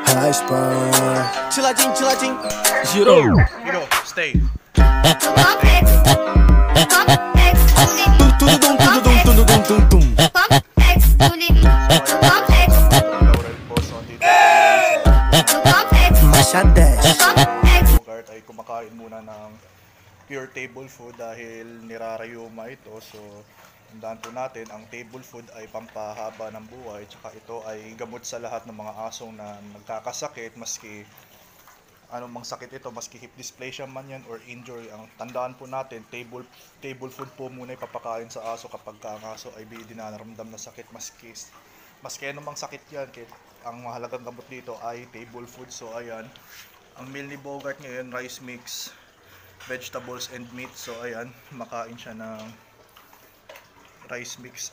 High sprain. Chilading, zero. Migo, stay. Bogart ay kumakain muna ng pure table food dahil nirarayuma ito. So, tandaan po natin, ang table food ay pampahaba ng buhay. Tsaka ito ay gamot sa lahat ng mga asong na nagkakasakit, maski anong mang sakit ito, maski hip dysplasia man yan or injury. Ang tandaan po natin, table food po muna ipapakain sa aso kapag ang aso ay dinaramdam na sakit, maski anong mang sakit yan. Ang mahalagang gamot dito ay table food. So ayan, ang meal ni Bogart ngayon, rice mix, vegetables and meat. So ayan, makain siya ng rice mix,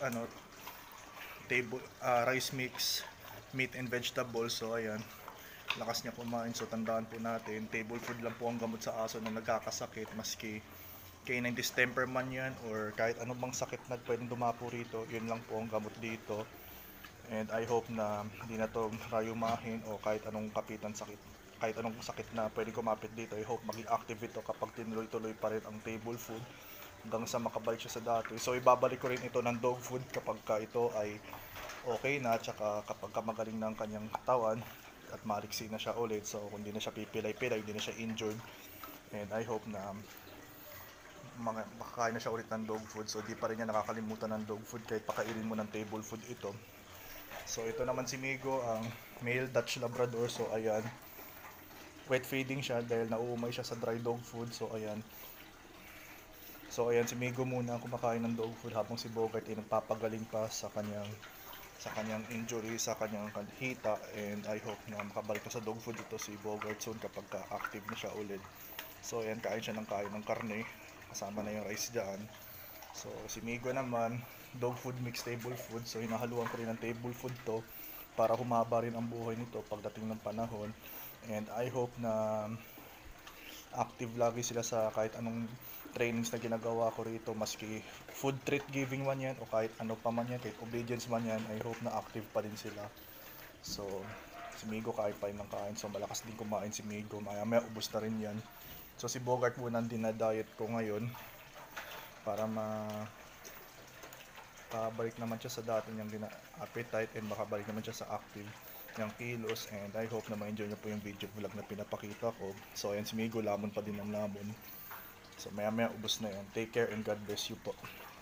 rice mix, meat and vegetables. So ayan, lakas niya kumain. So tandaan po natin, table food lang po ang gamot sa aso na nagkakasakit, maski canine distemper man yan or kahit anong bang sakit na pwedeng dumapo rito, yun lang po ang gamot dito. And I hope na hindi na to rayumahin o kahit anong kahit anong sakit na pwede kumapit dito. I hope maging active ito kapag tinuloy-tuloy pa rin ang table food hanggang sa makabalik siya sa dati. So ibabalik ko rin ito ng dog food kapag ito ay okay na, tsaka kapag magaling ng kanyang katawan at maliksi na siya ulit. So kung hindi na siya pipilay-pilay, hindi na siya injured, and I hope na makakain na siya ulit ng dog food. So di pa rin niya nakakalimutan ng dog food kahit pakainin mo ng table food ito. So ito naman si Migo, ang male Dutch Labrador. So ayan, wet feeding siya dahil nauumay siya sa dry dog food. So ayan, si Migo muna kumakain ng dog food habang si Bogart ay nagpapagaling pa sa kanyang injury, sa kanyang hita. And I hope na makabalik na sa dog food ito si Bogart soon kapag active na siya ulit. So ayan, kain siya ng karne, kasama na yung rice dyan. So si Migo naman, dog food mix table food. So hinahaluan ko rin ng table food to para humaba rin ang buhay nito pagdating ng panahon. And I hope na active lagi sila sa kahit anong trainings na ginagawa ko rito, maski food treat giving man yan o kahit ano pa man yan, kahit obedience man yan. I hope na active pa din sila. So si Migo kain pa rin ng kain. So malakas din kumain si Migo, maya ubos na rin yan. So si Bogart muna ang dinadiet ko ngayon para makabalik naman siya sa dati niyang appetite and makabalik naman siya sa active niyang kilos. And I hope na ma-enjoy niyo po yung video vlog na pinapakita ko. So ayan, si Migo lamon pa din ng lamon. So maya ubos na yan. Take care and God bless you po.